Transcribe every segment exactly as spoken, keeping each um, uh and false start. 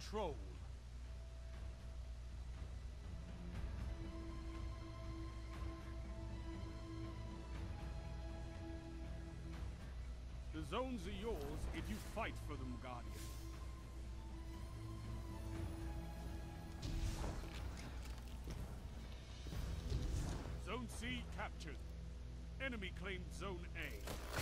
control. The zones are yours if you fight for them, Guardian. Zone C captured. Enemy claimed Zone A.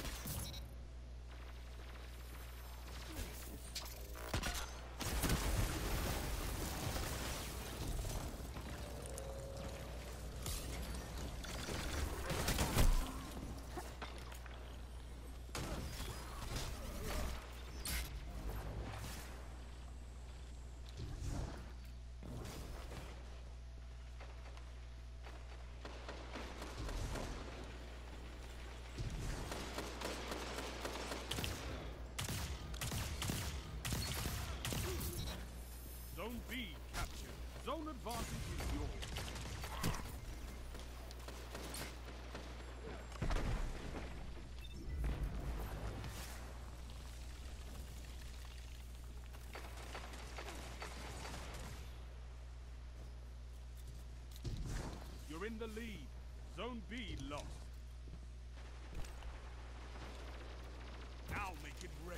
Zone B captured. Zone advantage is yours. You're in the lead. Zone B lost. Now make it rain.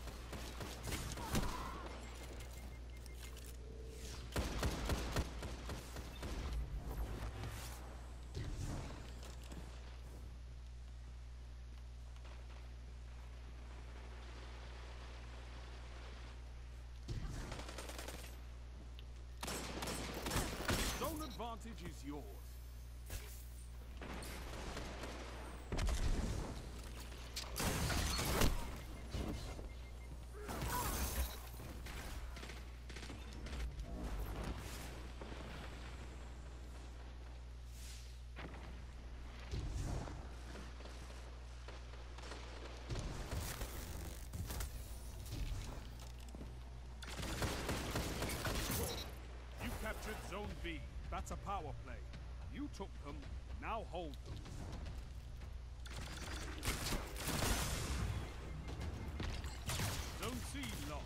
Advantage is yours. You captured Zone B. That's a power play. You took them, now hold them. Zone C lost.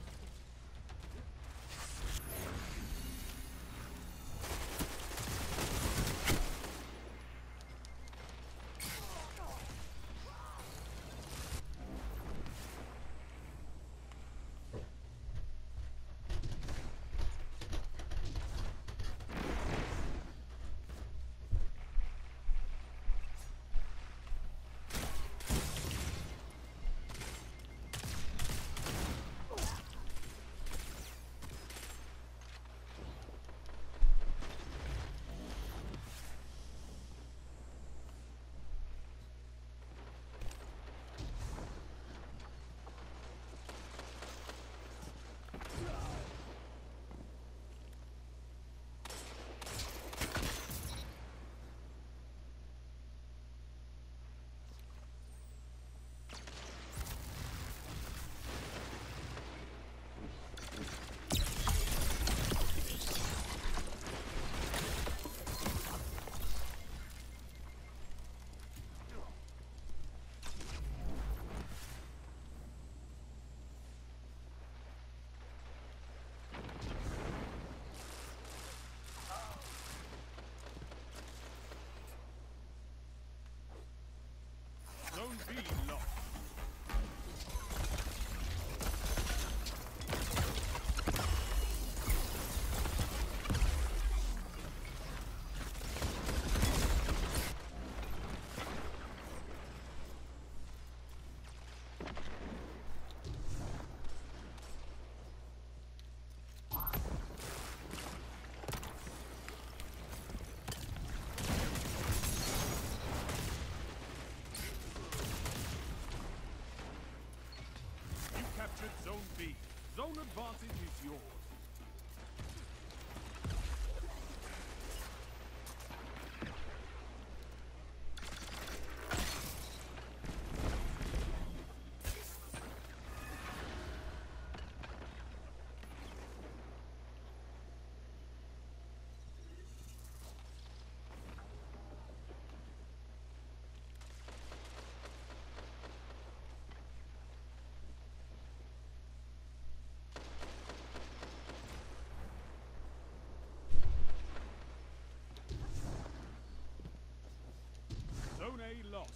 A lost.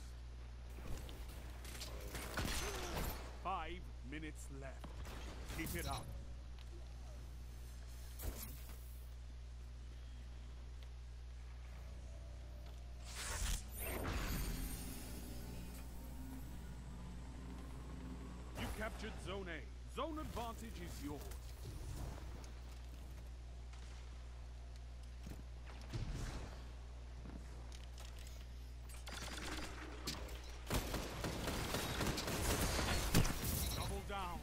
Five minutes left. Keep it up. You captured Zone A. Zone advantage is yours. Double down.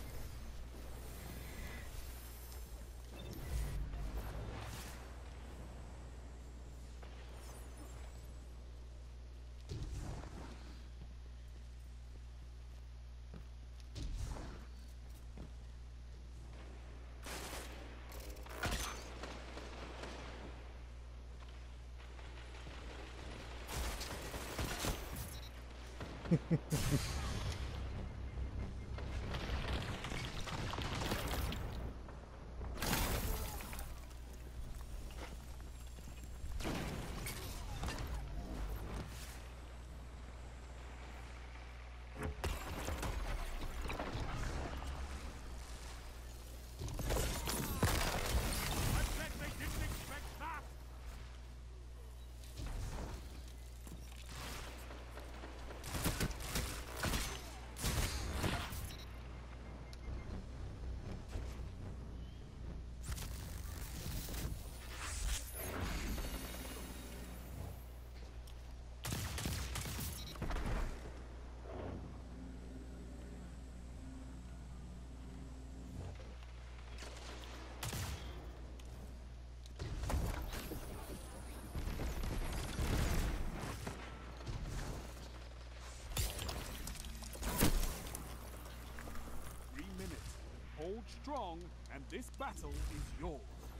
Hold strong, and this battle is yours.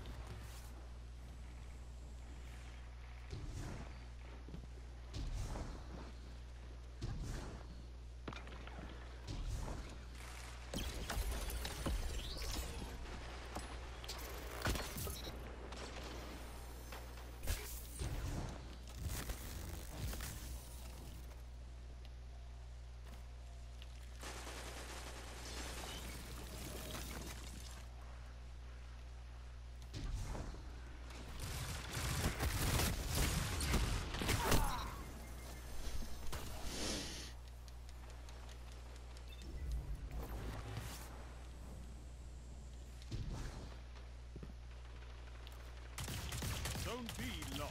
Zone B lost.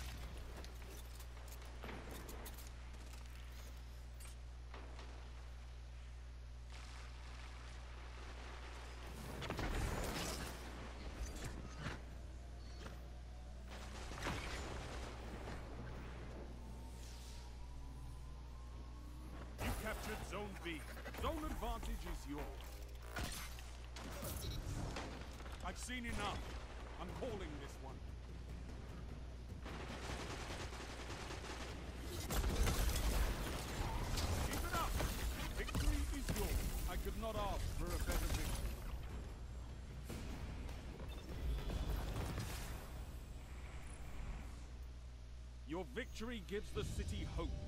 You captured Zone B. Zone advantage is yours. I've seen enough. I'm calling this one. Keep it up! Victory is yours. I could not ask for a better victory. Your victory gives the city hope.